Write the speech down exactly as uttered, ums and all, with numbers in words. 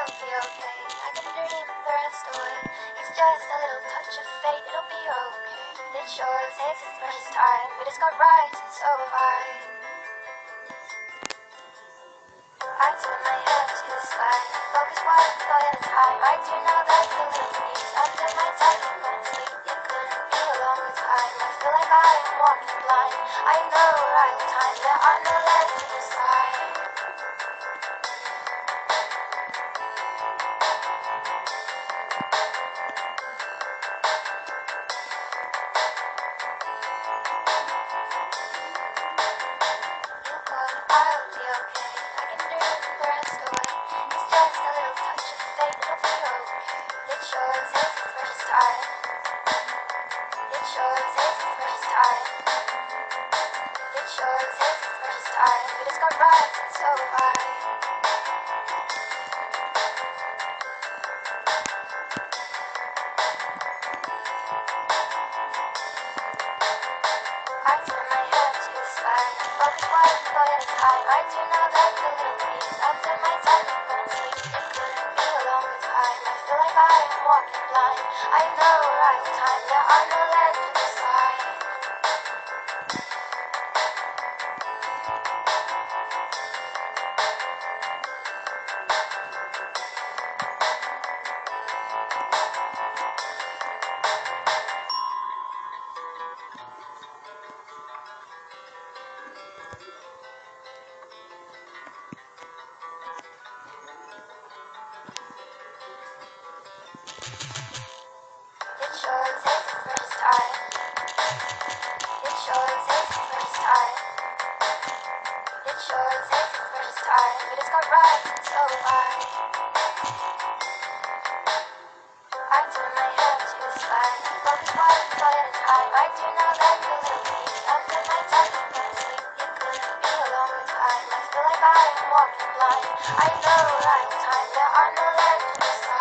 I'll be okay. I can dream the rest away. It's just a little touch of fate, it'll be okay. It sure takes its first time, but it's got rights and so have I. I turn my head to the sky, focus one thought at a time. I do know that the little piece under my tongue I'm gonna sleep. It could be a longer time. I feel like I am walking blind. I know right time, there are no left to decide. I'll be okay. I can dream the rest away. It's just a little touch of fate, it'll be okay. It sure takes its first time. It sure takes its first time. It sure takes its first time. But it's got rights and so have I. I turn my head to the sky, focus one thought at a time. I do know that the little piece under my tongue I'm gonna sleep. It could be a longer time. I feel like I am walking blind. I know right time, there are no left to decide. It sure takes its first time. It sure takes its first time. It sure takes its first time. But it's got rights and so have I. I turn my head to the sky, focus one thought at a time. I do know that the little piece under my tongue I'm gonna sleep. It could be a longer time. I feel like I am walking blind. I know right time, there are no left to decide.